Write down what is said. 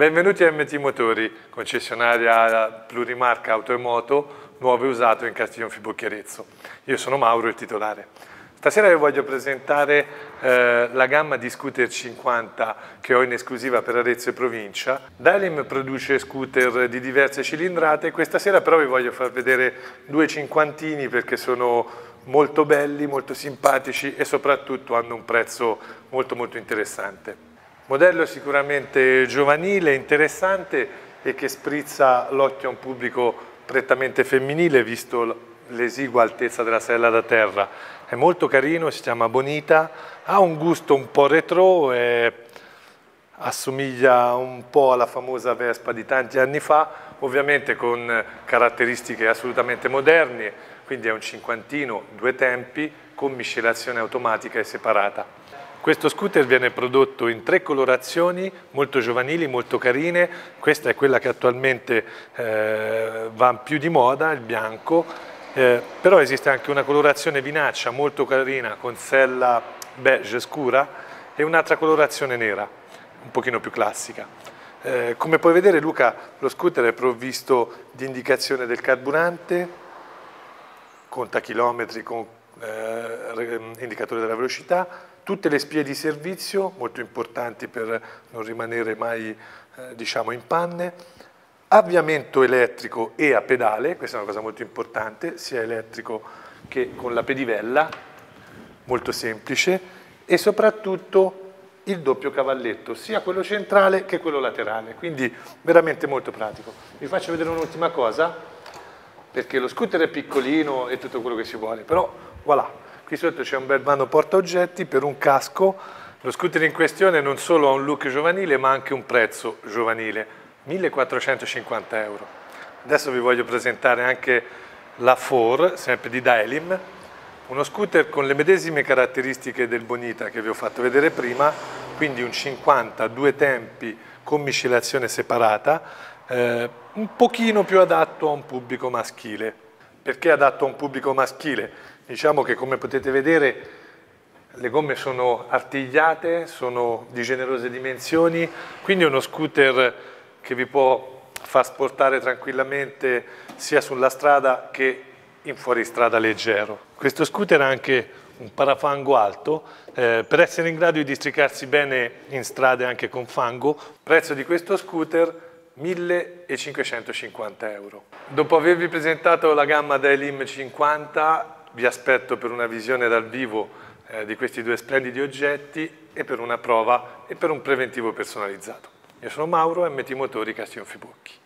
Benvenuti a MT Motori, concessionaria plurimarca auto e moto, nuovo e usato in Castiglionfibocchi Arezzo. Io sono Mauro, il titolare. Stasera vi voglio presentare la gamma di scooter 50 che ho in esclusiva per Arezzo e provincia. Dalim produce scooter di diverse cilindrate, questa sera però vi voglio far vedere due cinquantini perché sono molto belli, molto simpatici e soprattutto hanno un prezzo molto interessante. Modello sicuramente giovanile, interessante e che sprizza l'occhio a un pubblico prettamente femminile visto l'esigua altezza della sella da terra. È molto carino, si chiama Bonita, ha un gusto un po' retro e assomiglia un po' alla famosa Vespa di tanti anni fa, ovviamente con caratteristiche assolutamente moderne, quindi è un cinquantino, due tempi, con miscelazione automatica e separata. Questo scooter viene prodotto in tre colorazioni, molto giovanili, molto carine. Questa è quella che attualmente va più di moda, il bianco, però esiste anche una colorazione vinaccia molto carina con sella beige scura e un'altra colorazione nera, un pochino più classica. Come puoi vedere, Luca, lo scooter è provvisto di indicazione del carburante, conta chilometri con indicatore della velocità, tutte le spie di servizio, molto importanti per non rimanere mai diciamo in panne, avviamento elettrico e a pedale, questa è una cosa molto importante, sia elettrico che con la pedivella, molto semplice, e soprattutto il doppio cavalletto, sia quello centrale che quello laterale, quindi veramente molto pratico. Vi faccio vedere un'ultima cosa, perché lo scooter è piccolino e tutto quello che si vuole, però voilà. Qui sotto c'è un bel vano portaoggetti per un casco. Lo scooter in questione non solo ha un look giovanile ma anche un prezzo giovanile, 1.450 euro. Adesso vi voglio presentare anche la 4, sempre di Dalim, uno scooter con le medesime caratteristiche del Bonita che vi ho fatto vedere prima, quindi un 50, due tempi con miscelazione separata, un pochino più adatto a un pubblico maschile. Perché adatto a un pubblico maschile? Diciamo che, come potete vedere, le gomme sono artigliate, sono di generose dimensioni, quindi è uno scooter che vi può far sportare tranquillamente sia sulla strada che in fuoristrada leggero. Questo scooter ha anche un parafango alto per essere in grado di districarsi bene in strade anche con fango. Prezzo di questo scooter 1.550 euro. Dopo avervi presentato la gamma Dalim 50, vi aspetto per una visione dal vivo di questi due splendidi oggetti e per una prova e per un preventivo personalizzato. Io sono Mauro, MT Motori Castiglionfibocchi.